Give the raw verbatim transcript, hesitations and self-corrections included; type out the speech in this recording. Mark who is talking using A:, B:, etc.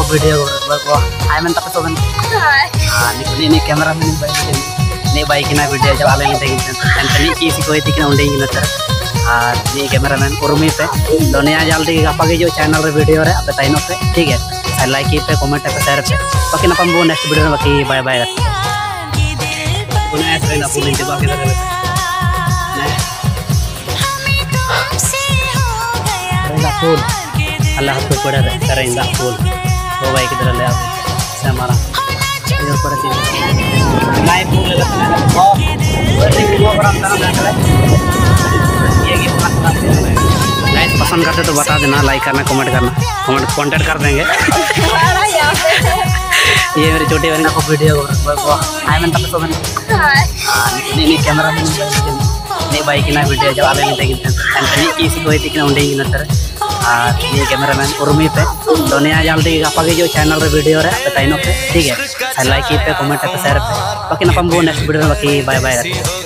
A: Video को हाय मन तक सोगन हां नि नि कैमरा में बाई नि बाई किना वीडियो जब आले नहीं तनी की सी कोई तिकना उंडे इन तर और नि कैमरा मैन उर्मी पे दुनिया जल्दी गापा के जो चैनल रे वीडियो रे आप ताइनो पे ठीक है लाइक पे कमेंट पे शेयर पे बाकी नपम बो नेक्स्ट वीडियो में बाकी बाय बाय पुनः ऐसे ना पुलिस के बाकी लगे ना फूल अल्लाह को पड़े करे इंदा फूल वो भाई किधर ले आओ से हमारा इधर पड़े थी लाइव फूल लगता है वो वो बड़ा तरह लगता है ये की गाइस पसंद करते तो बता देना लाइक करना कमेंट करना कमेंट कांटेक्ट कर देंगे ये मेरी छोटी बहन को वीडियो को हाय मन तक सोगन नि नि कैमरा में नि बाई किना वीडियो जब आले नहीं तनी की सी कोई तिकना उंडे इन तर और ये कैमरा मैन उर्मी पे दुनिया जल्दी गापा के जो चैनल रे वीडियो रे आप ताइनो पे ठीक है लाइक पे कमेंट पे शेयर पे बाकी नपम बो नेक्स्ट वीडियो में बाकी बाय बाय।